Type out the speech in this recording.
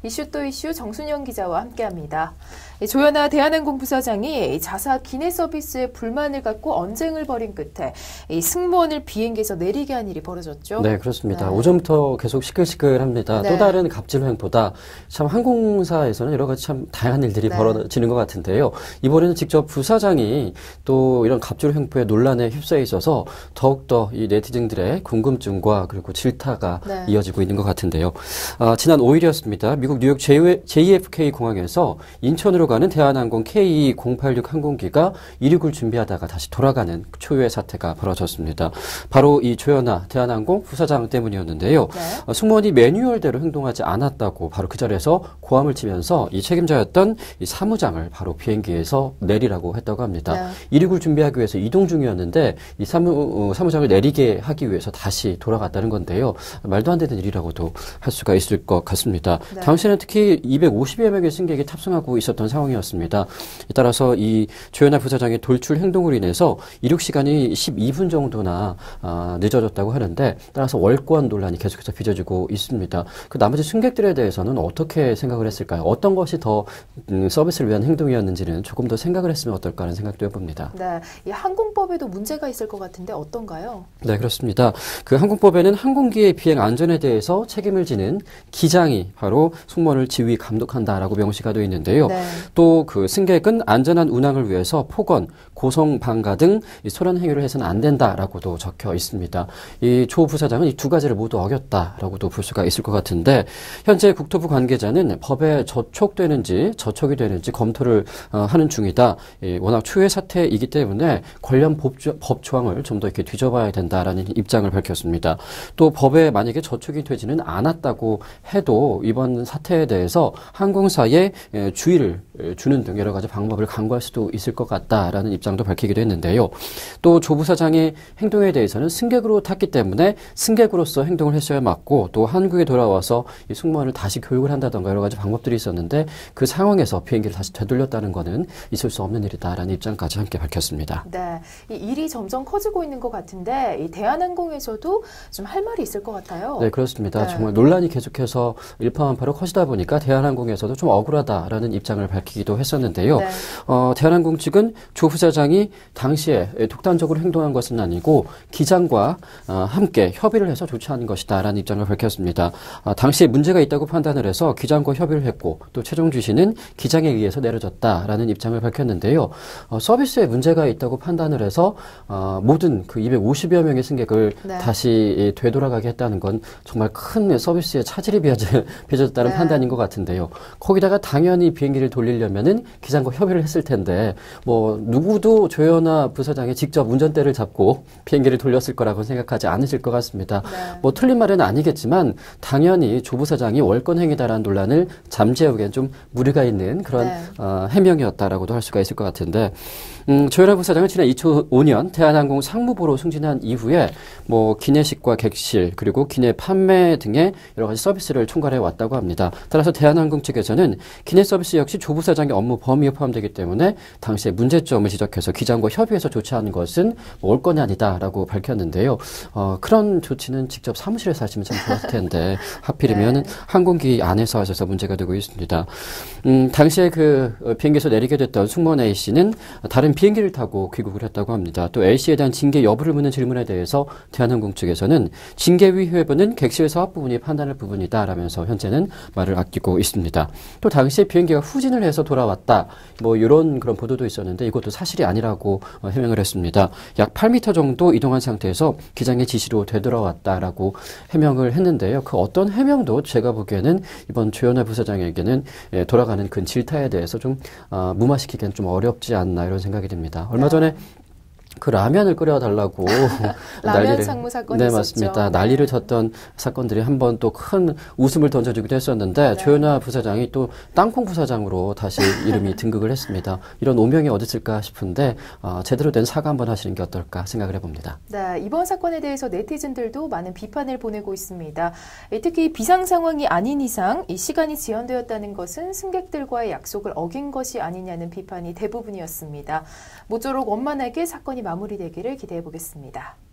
이슈 또 이슈 정순영 기자와 함께합니다. 조현아 대한항공 부사장이 자사 기내 서비스에 불만을 갖고 언쟁을 벌인 끝에 이 승무원을 비행기에서 내리게 한 일이 벌어졌죠. 네, 그렇습니다. 오전부터 계속 시끌시끌합니다. 또 다른 갑질 행보다 참 항공사에서는 여러 가지 참 다양한 일들이 벌어지는 것 같은데요. 이번에는 직접 부사장이 또 이런 갑질 행보에 논란에 휩싸여 있어서 더욱더 이 네티즌들의 궁금증과 그리고 질타가 이어지고 있는 것 같은데요. 지난 5일이었습니다. 미국 뉴욕 JFK 공항에서 인천으로 가는 대한항공 KE086 항공기가 이륙을 준비하다가 다시 돌아가는 초유의 사태가 벌어졌습니다. 바로 이 조현아 대한항공 부사장 때문이었는데요. 승무원이 매뉴얼대로 행동하지 않았다고 바로 그 자리에서 고함을 치면서 이 책임자였던 이 사무장을 바로 비행기에서 내리라고 했다고 합니다. 이륙을 준비하기 위해서 이동 중이었는데 이 사무장을 내리게 하기 위해서 다시 돌아갔다는 건데요. 말도 안 되는 일이라고도 할 수가 있을 것 같습니다. 당시에는 특히 250여 명의 승객이 탑승하고 있었던 상황이었습니다. 따라서 이 조현아 부사장의 돌출 행동으로 인해서 이륙 시간이 12분 정도나 늦어졌다고 하는데 따라서 월권 논란이 계속해서 빚어지고 있습니다. 그 나머지 승객들에 대해서는 어떻게 생각을 했을까요? 어떤 것이 더 서비스를 위한 행동이었는지는 조금 더 생각을 했으면 어떨까 하는 생각도 해봅니다. 네, 이 항공법에도 문제가 있을 것 같은데 어떤가요? 네, 그렇습니다. 그 항공법에는 항공기의 비행 안전에 대해서 책임을 지는 기장이 바로 승무원을 지휘 감독한다라고 명시가 되어 있는데요. 또 그 승객은 안전한 운항을 위해서 폭언, 고성방가 등 소란 행위를 해서는 안 된다라고도 적혀 있습니다. 이 조 부사장은 이 두 가지를 모두 어겼다라고도 볼 수가 있을 것 같은데 현재 국토부 관계자는 법에 저촉이 되는지 검토를 하는 중이다. 워낙 초유의 사태이기 때문에 관련 법 조항을 좀 더 이렇게 뒤져봐야 된다라는 입장을 밝혔습니다. 또 법에 만약에 저촉이 되지는 않았다고 해도 이번 사태에 대해서 항공사에 주의를 주는 등 여러 가지 방법을 강구할 수도 있을 것 같다라는 입장도 밝히기도 했는데요. 또 조 부사장의 행동에 대해서는 승객으로 탔기 때문에 승객으로서 행동을 했어야 맞고 또 한국에 돌아와서 이 승무원을 다시 교육을 한다던가 여러 가지 방법들이 있었는데 그 상황에서 비행기를 다시 되돌렸다는 것은 있을 수 없는 일이다라는 입장까지 함께 밝혔습니다. 네, 이 일이 점점 커지고 있는 것 같은데 이 대한항공에서도 좀 할 말이 있을 것 같아요. 네, 그렇습니다. 정말 논란이 계속해서 일파만파로 커지다 보니까 대한항공에서도 좀 억울하다라는 입장을 밝히기도 했었는데요. 대한항공 측은 조 부사장이 당시에 독단적으로 행동한 것은 아니고 기장과 함께 협의를 해서 조치하는 것이다라는 입장을 밝혔습니다. 당시에 문제가 있다고 판단을 해서 기장과 협의를 했고 또 최종 지시는 기장에 의해서 내려졌다라는 입장을 밝혔는데요. 서비스에 문제가 있다고 판단을 해서 모든 그 250여 명의 승객을 다시 되돌아가게 했다는 건 정말 큰 서비스에 차질이 빚어졌다는 판단인 것 같은데요. 거기다가 당연히 비행기를 돌리려면은 기장과 협의를 했을 텐데 뭐 누구도 조현아 부사장이 직접 운전대를 잡고 비행기를 돌렸을 거라고 생각하지 않으실 것 같습니다. 뭐 틀린 말은 아니겠지만 당연히 조 부사장이 월권 행위다라는 논란을 잠재우기엔 좀 무리가 있는 그런 해명이었다라고도 할 수가 있을 것 같은데 조현아 부사장은 지난 2005년 대한항공 상무부로 승진한 이후에 뭐 기내식과 객실 그리고 기내 판매 등의 여러 가지 서비스를 총괄해 왔다고 합니다. 따라서 대한항공 측에서는 기내 서비스 역시 조 부사장의 업무 범위에 포함되기 때문에 당시에 문제점을 지적해서 기장과 협의해서 조치하는 것은 월권이 아니다라고 밝혔는데요. 그런 조치는 직접 사무실에서 하시면 참 좋았을 텐데 하필이면 항공기 안에서 하셔서 문제가 되고 있습니다. 당시에 그 비행기에서 내리게 됐던 승무원 A씨는 다른 비행기를 타고 귀국을 했다고 합니다. 또 A씨에 대한 징계 여부를 묻는 질문에 대해서 대한항공 측에서는 징계위 회부는 객실 사업 부분이 판단할 부분이다라면서 현재는 말을 아끼고 있습니다. 또 당시에 비행기가 후진을 해서 돌아왔다. 뭐 이런 그런 보도도 있었는데 이것도 사실이 아니라고 해명을 했습니다. 약 8m 정도 이동한 상태에서 기장의 지시로 되돌아왔다라고 해명을 했는데요. 그 어떤 해명도 제가 보기에는 이번 조현아 부사장에게는 돌아가는 그 질타에 대해서 좀 무마시키기엔 좀 어렵지 않나 이런 생각이 듭니다. 얼마 전에 그 라면을 끓여달라고 라면 상무 사건이 네, 있었죠. 맞습니다. 난리를 쳤던 사건들이 한번 또 큰 웃음을 던져주기도 했었는데 조현아 부사장이 또 땅콩 부사장으로 다시 이름이 등극을 했습니다. 이런 오명이 어디 있을까 싶은데 제대로 된 사과 한번 하시는 게 어떨까 생각을 해봅니다. 네, 이번 사건에 대해서 네티즌들도 많은 비판을 보내고 있습니다. 특히 비상 상황이 아닌 이상 이 시간이 지연되었다는 것은 승객들과의 약속을 어긴 것이 아니냐는 비판이 대부분이었습니다. 모쪼록 원만하게 사건이 마무리되기를 기대해 보겠습니다.